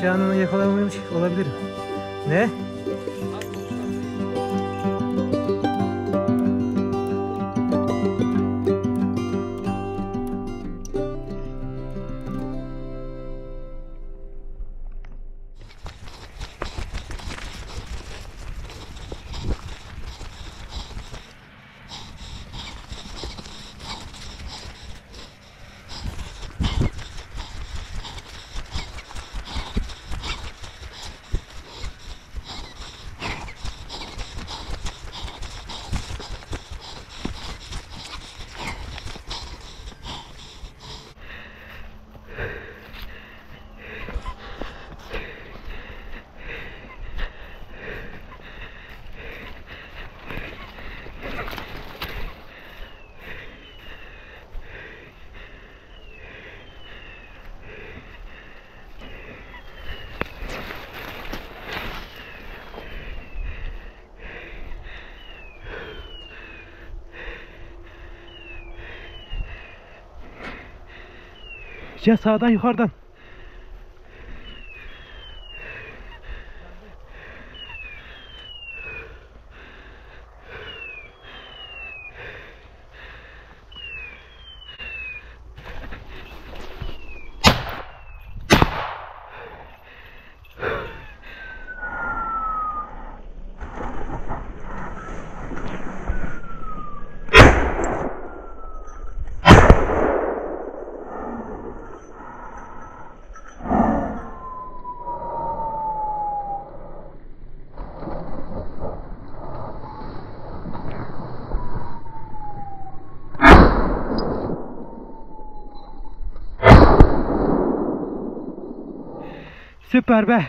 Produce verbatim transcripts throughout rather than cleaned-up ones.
Şu an onu yakalamamış olabilirim. Ne? Ya sağdan yukarıdan. Süper be.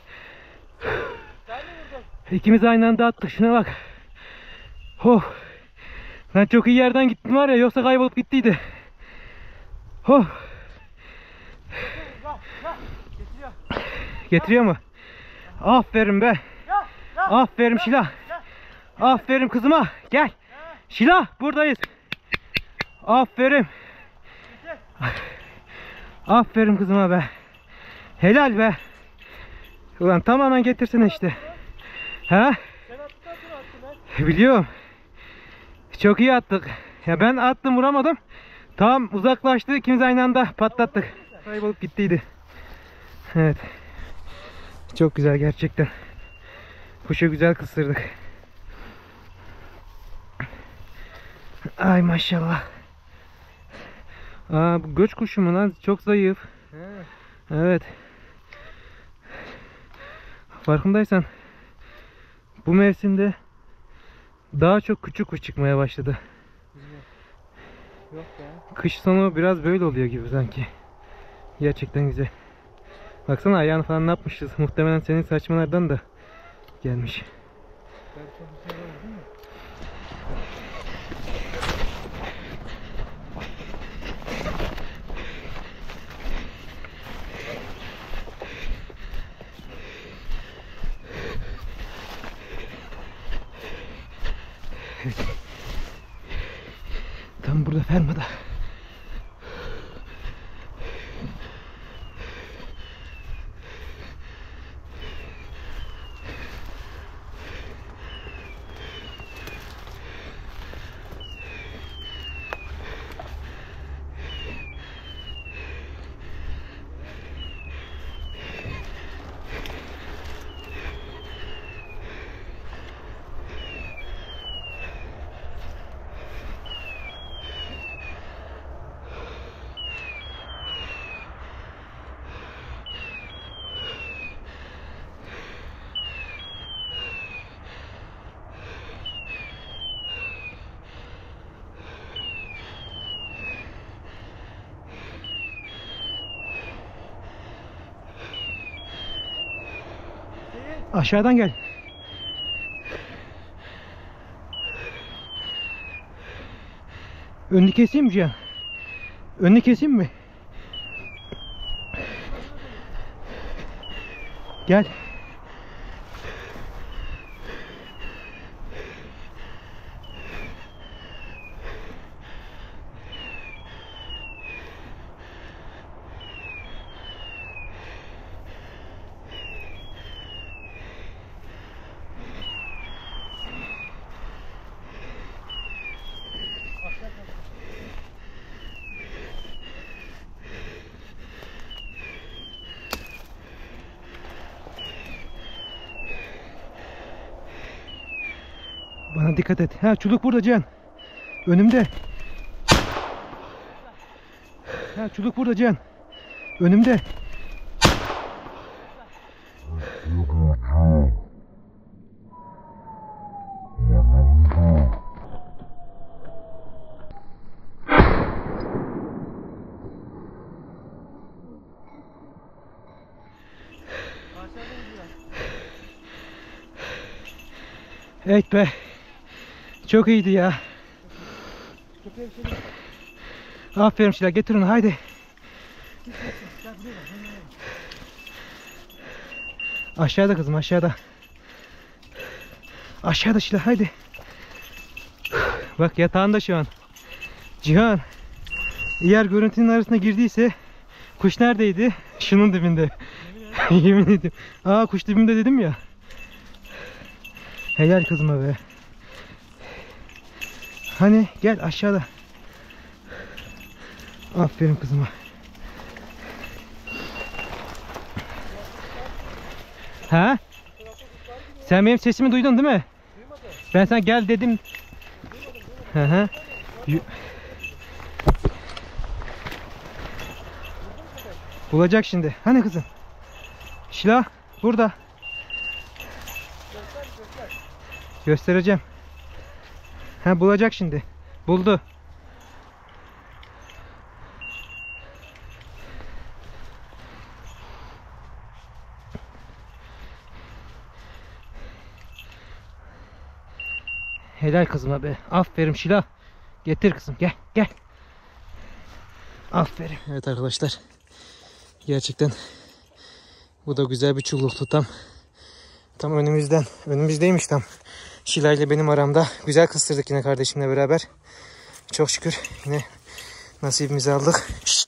İkimiz aynı anda attık. Şuna bak. Oh. Ben çok iyi yerden gittim var ya, yoksa kaybolup gittiydi. Oh. Getiriyor mu? Aferin be. Aferin Şila. Aferin kızıma. Gel. Şila buradayız. Aferin. Aferin kızıma be. Helal be. Ulan tamamen getirsene işte. Ha? Biliyorum. Çok iyi attık. Ya ben attım, vuramadım. Tam uzaklaştı, ikimiz aynı anda patlattık. Kaybolup gittiydi. Evet. Çok güzel gerçekten. Kuşu güzel kıstırdık. Ay maşallah. Aa, bu göç kuşu mu lan? Çok zayıf. Evet. Farkındaysan bu mevsimde daha çok küçük kuş çıkmaya başladı. Yok ya. Kış sonu biraz böyle oluyor gibi sanki. Gerçekten güzel. Baksana ayağını falan ne yapmışız? Muhtemelen senin saçmalardan da gelmiş. Tam burada, fermada. Aşağıdan gel. Önünü keseyim mi Cihan? Önünü keseyim mi? Gel. Aman dikkat et. Ha, çuluk burada Cihan. Önümde. Ha, çuluk burada Cihan. Önümde. Evet be. Çok iyiydi ya. Aferin Şila, getir onu haydi. Aşağıda kızım, aşağıda. Aşağıda Şila, haydi. Bak yatağında şu an. Cihan. Eğer görüntünün arasına girdiyse kuş neredeydi? Şunun dibinde. Yemin ediyorum. Aa, kuş dibimde dedim ya. Helal kızıma be. Hani gel aşağıda. Aferin kızıma. Ha? Sen benim sesimi duydun değil mi? Duymadım. Ben sana gel dedim. Hı hı. Bulacak şimdi. Hani kızım? Şila burada. Göster, göster. Göstereceğim. Ha, bulacak şimdi. Buldu. Helal kızıma be. Aferin Şila. Getir kızım, gel gel. Aferin. Evet arkadaşlar. Gerçekten bu da güzel bir çulluktu tam. Tam önümüzden. Önümüzdeymiş tam. Şila ile benim aramda. Güzel kıstırdık yine kardeşimle beraber. Çok şükür yine nasibimizi aldık. Şşt.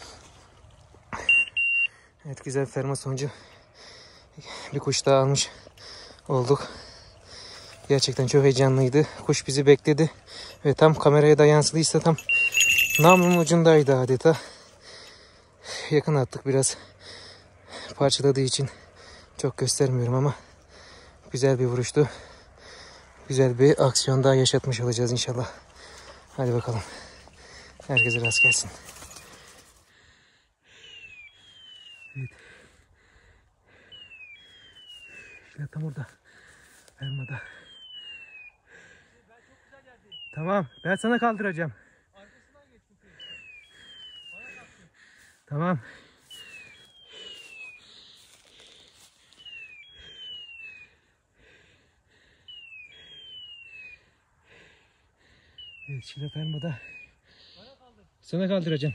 Evet, güzel bir ferma sonucu bir kuş daha almış olduk. Gerçekten çok heyecanlıydı. Kuş bizi bekledi. Ve tam kameraya da yansıdıysa tam namlunun ucundaydı adeta. Yakın attık biraz. Parçaladığı için çok göstermiyorum ama güzel bir vuruştu. Güzel bir aksiyon daha yaşatmış olacağız inşallah. Hadi bakalım. Herkese rast gelsin. Evet. İşte tam orada. Elmada. Tamam. Ben sana kaldıracağım. Arkasından geç bakayım. Bana kalksın. Tamam. Evet, Şila fermada. Sana kaldıracağım.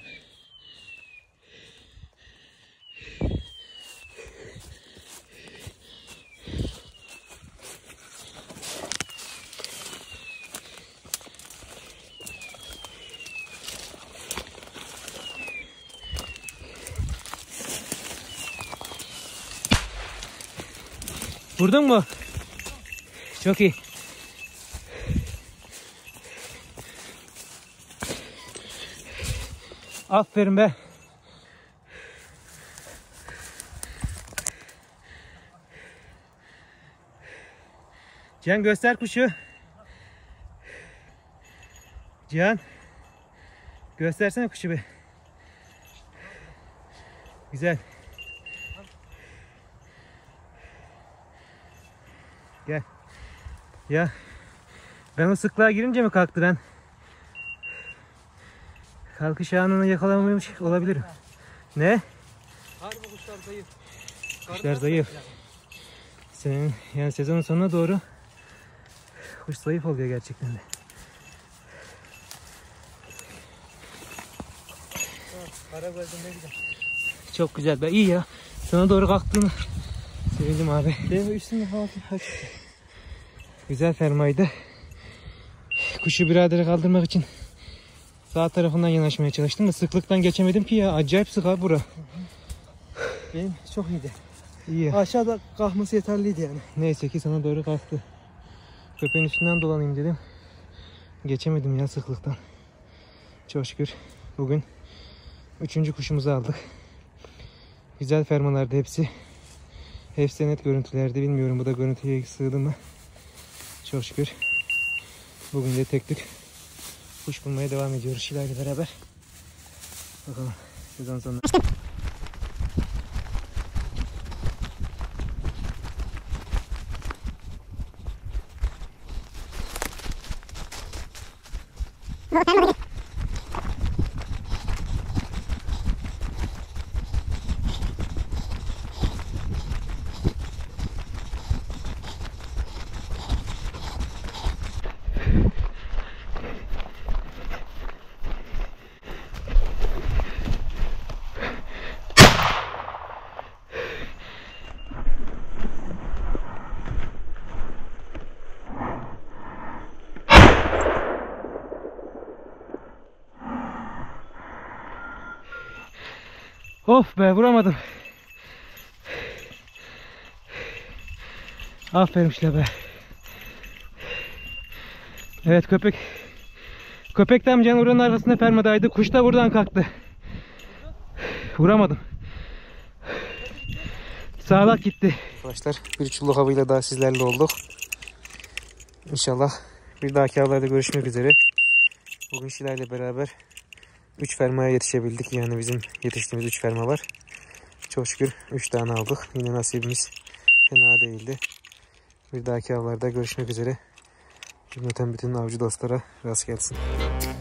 Vurdun mu? Çok iyi. Aferin be. Cihan, göster kuşu. Cihan. Göstersene kuşu be. Güzel. Gel. Ya. Ben o sıklığa girince mi kalktı ben? Kalkış anını yakalamamış olabilirim. Ne? Harbi kuşlar zayıf. Kuşlar zayıf. Senin yani sezonun sonuna doğru kuş zayıf oluyor gerçekten de. Karagöz'ün ne güzel. Çok güzel be, iyi ya. Sana doğru kalktığını sevindim abi. Benim üstümde hafif hafif. Güzel fermaydı. Kuşu biradere kaldırmak için sağ tarafından yanaşmaya çalıştım da sıklıktan geçemedim ki ya. Acayip sık abi bura. Benim çok iyiydi. İyi. Aşağıda kalkması yeterliydi yani. Neyse ki sana doğru kalktı. Köpeğin üstünden dolanayım dedim. Geçemedim ya sıklıktan. Çok şükür bugün üçüncü kuşumuzu aldık. Güzel fermalardı hepsi. Hepsi net görüntülerdi. Bilmiyorum bu da görüntüye sığdı mı. Çok şükür. Bugün de tek tük kuş bulmaya devam ediyoruz Şila ile beraber. Bakalım sezon sonunda. Of be, vuramadım. Aferin Şila be. Evet, köpek köpek tam canavarın arasında fermadaydı. Kuş da buradan kalktı. Vuramadım. Sağlak gitti. Arkadaşlar, bir çulluk havıyla daha sizlerle olduk. İnşallah bir dahaki avlarda görüşmek üzere. Bugün Şila ile beraber üç fermaya yetişebildik. Yani bizim yetiştiğimiz üç ferma var. Çok şükür üç tane aldık. Yine nasibimiz fena değildi. Bir dahaki avlarda görüşmek üzere. Cümleten bütün avcı dostlara rast gelsin.